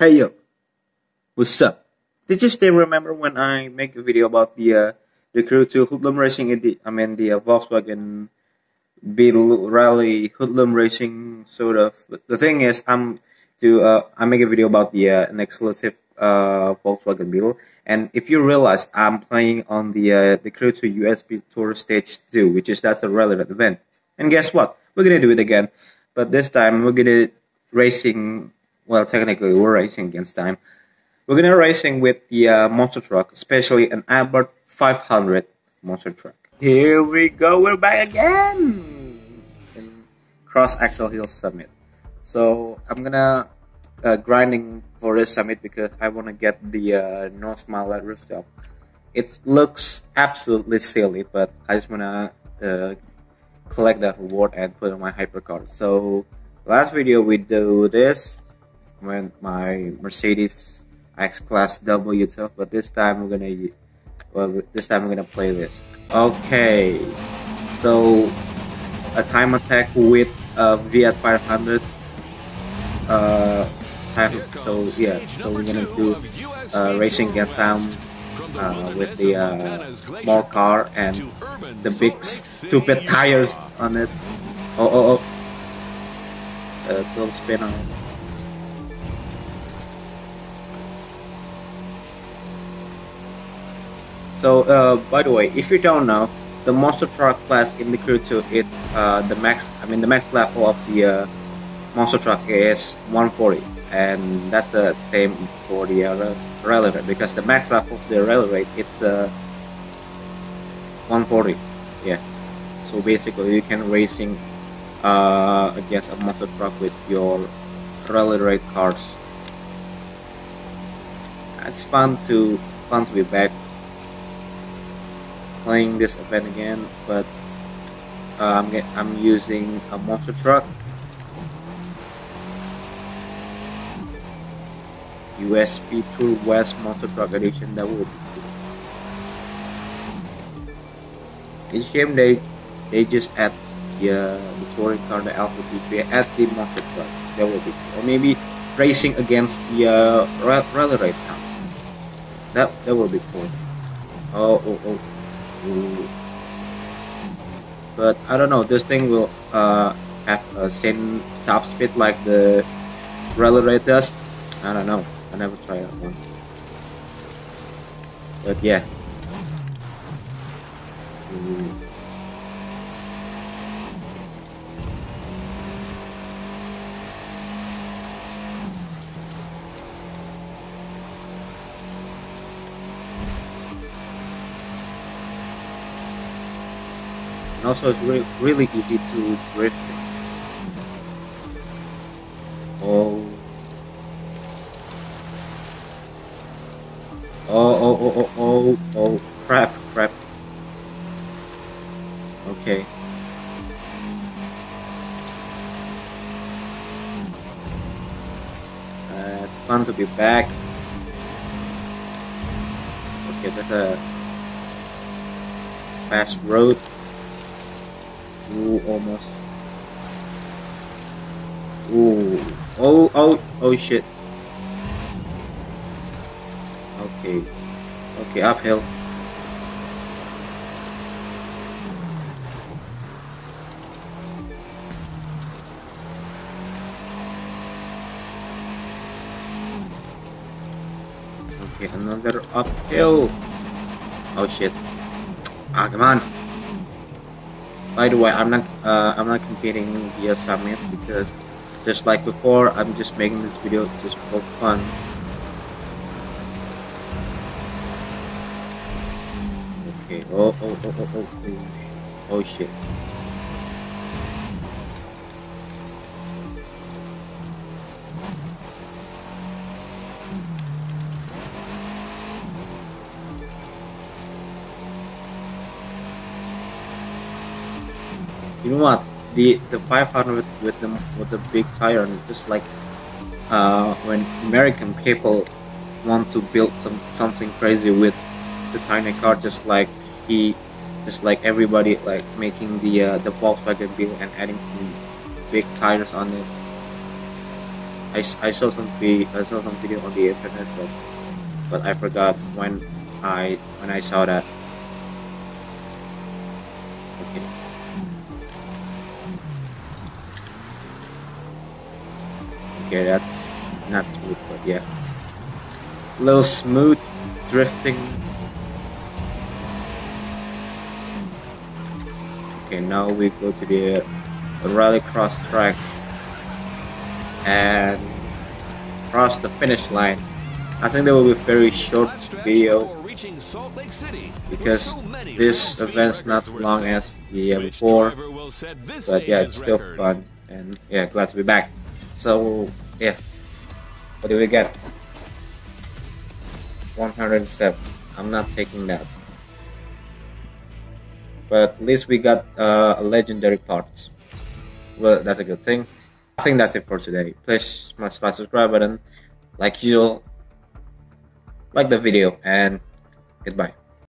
Hey yo, what's up? Did you still remember when I make a video about the Crew 2 Hoodlum Racing in the Volkswagen Beetle Rally Hoodlum Racing sort of. But the thing is, I make a video about an exclusive Volkswagen Beetle, and if you realize, I'm playing on the Crew 2 USB Tour Stage 2, which is that's a relevant event. And guess what? We're gonna do it again, but this time we're gonna racing. Well, technically, we're racing against time. We're gonna racing with the monster truck, especially an Abarth 500 monster truck. Here we go. We're back again in Cross Axle Hill Summit. So I'm gonna grinding for this summit because I wanna get the no smile at rooftop. It looks absolutely silly, but I just wanna collect that reward and put on my hypercar. So last video we do this when my Mercedes X-Class W tough, but this time we're gonna play this. Okay, so a time attack with Fiat 500 so we're gonna do racing against time with the small car and the big stupid tires on it. Little spin on it. So, by the way, if you don't know, the monster truck class in the Crew 2, it's the max level of the monster truck is 140, and that's the same for the Rally-Raid, because the max level of the Rally-Raid it's 140. Yeah. So basically, you can racing against a monster truck with your Rally-Raid cars. It's fun to be back playing this event again, but I'm using a monster truck, USB Tour West Monster Truck Edition. That would be cool. It's a shame they just add the touring car, the Alpha T3 at the monster truck. That would be cool. Or maybe racing against the Rally-Raid town. That would be cool. But I don't know, this thing will have a same top speed like the Rally-Raid does. I don't know, I never tried that one. But yeah. And also, it's really easy to drift. Oh, crap. Okay. It's fun to be back. Okay, there's a fast road. Ooh, almost. Ooh. Oh shit. Okay, uphill. Okay, another uphill. Oh shit. Ah, come on. By the way, I'm not competing via summit because just like before, I'm just making this video just for fun. Okay. Oh shit. You know what? The 500 with the big tire, and it's just like when American people want to build something crazy with the tiny car, just like everybody like making the Volkswagen Beetle and adding some big tires on it. I saw some video on the internet, but I forgot when I saw that. Okay. Okay, that's not smooth, but yeah, a little smooth drifting. Okay, now we go to the rallycross track and cross the finish line. I think that will be a very short video because this event's not as long as the year before, but yeah, it's still fun, and yeah, glad to be back. So yeah, what do we get? 107. I'm not taking that, but at least we got a legendary part. Well, that's a good thing. I think that's it for today. Please smash that subscribe button, like usual, like the video, and goodbye.